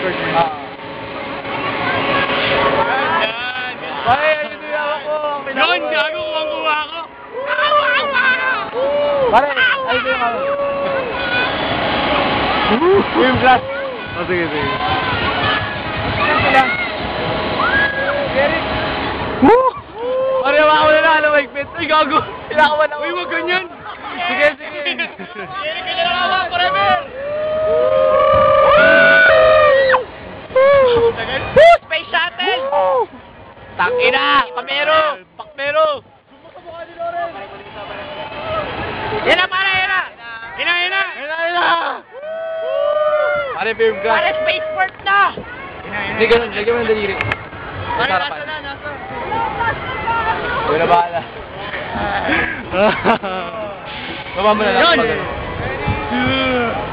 spaceport mo. Pare, ayun yung hawak ko. Yun, gago, kuwang-kuha ako. Pare, ayun yung hawak. Yung blast. Oh, sige, sige. Pare, hawak ko na lang, alam, higpit. Ay, gago. Pinakaman ako. Uy, wag ganyan. Sige, sige. Eric, kanya lang hawak, forever. Space shuttle! Tangina! Pamero! Pakmero! Yan na, pare! Yan na! Ina. Pare, film ka. Para spaceport na! Hindi ganun. Lagyan mo ng daliri. Pare, Sarapan. nasa na, nasa. Huwag na bahala. Baba mo na lang. Yun. Pag-